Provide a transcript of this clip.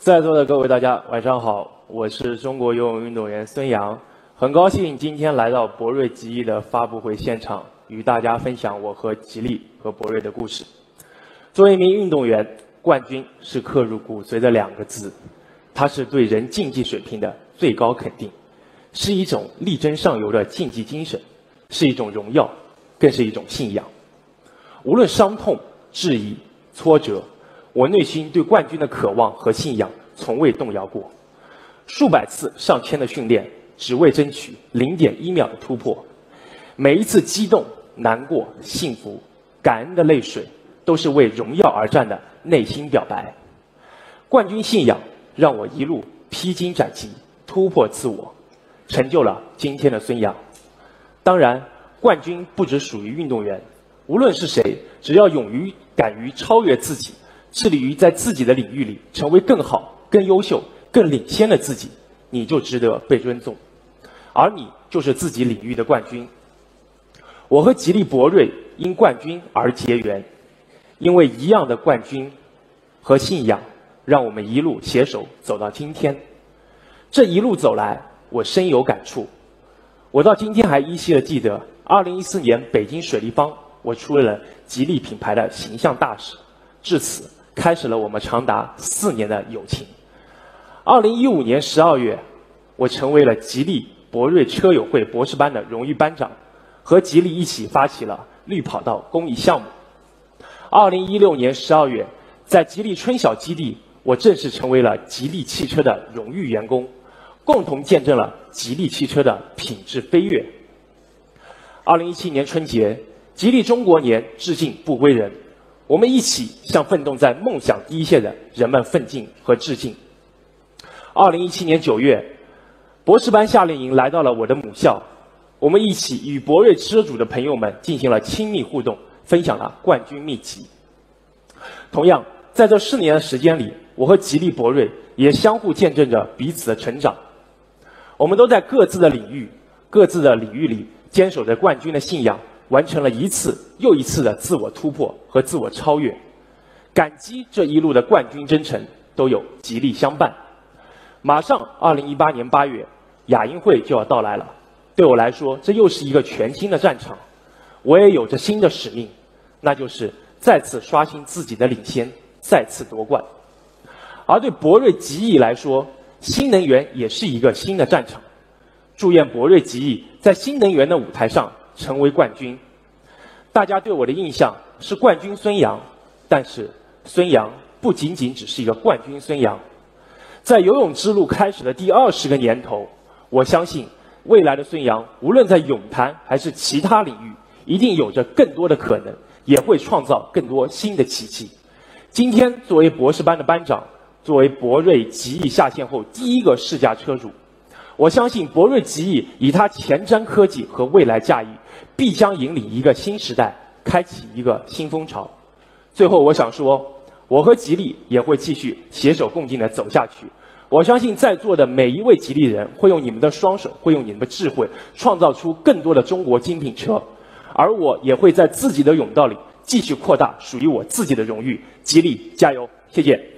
在座的各位大家晚上好，我是中国游泳运动员孙杨，很高兴今天来到博瑞吉利的发布会现场，与大家分享我和吉利和博瑞的故事。作为一名运动员，冠军是刻入骨髓的2个字，它是对人竞技水平的最高肯定，是一种力争上游的竞技精神，是一种荣耀，更是一种信仰。无论伤痛、质疑、挫折，我内心对冠军的渴望和信仰从未动摇过。数百次、上千的训练，只为争取0.1秒的突破。每一次激动、难过、幸福、感恩的泪水，都是为荣耀而战的内心表白。冠军信仰让我一路披荆斩棘，突破自我，成就了今天的孙杨。当然，冠军不只属于运动员，无论是谁，只要勇于、敢于超越自己，致力于在自己的领域里成为更好、更优秀、更领先的自己，你就值得被尊重，而你就是自己领域的冠军。我和吉利博瑞因冠军而结缘，因为一样的冠军和信仰，让我们一路携手走到今天。这一路走来，我深有感触。我到今天还依稀的记得，2014年北京水立方，我出任了吉利品牌的形象大使，至此开始了我们长达4年的友情。2015年12月，我成为了吉利博瑞车友会博士班的荣誉班长，和吉利一起发起了绿跑道公益项目。2016年12月，在吉利春晓基地，我正式成为了吉利汽车的荣誉员工，共同见证了吉利汽车的品质飞跃。2017年春节，吉利中国年致敬不归人，我们一起向奋斗在梦想第一线的人们奋进和致敬。2017年9月，博士班夏令营来到了我的母校，我们一起与博瑞车主的朋友们进行了亲密互动，分享了冠军秘籍。同样，在这4年的时间里，我和吉利博瑞也相互见证着彼此的成长。我们都在各自的领域里坚守着冠军的信仰，完成了一次又一次的自我突破和自我超越。感激这一路的冠军征程都有吉利相伴。马上2018年8月，亚运会就要到来了。对我来说，这又是一个全新的战场。我也有着新的使命，那就是再次刷新自己的领先，再次夺冠。而对博瑞吉利来说，新能源也是一个新的战场。祝愿博瑞吉利在新能源的舞台上成为冠军。大家对我的印象是冠军孙杨，但是孙杨不仅仅只是一个冠军孙杨。在游泳之路开始的第20个年头，我相信未来的孙杨无论在泳坛还是其他领域，一定有着更多的可能，也会创造更多新的奇迹。今天作为博士班的班长，作为博瑞吉利下线后第一个试驾车主，我相信博瑞吉利以它前瞻科技和未来驾驭，必将引领一个新时代，开启一个新风潮。最后我想说，我和吉利也会继续携手共进地走下去。我相信在座的每一位吉利人会用你们的双手，会用你们的智慧，创造出更多的中国精品车。而我也会在自己的甬道里继续扩大属于我自己的荣誉。吉利加油！谢谢。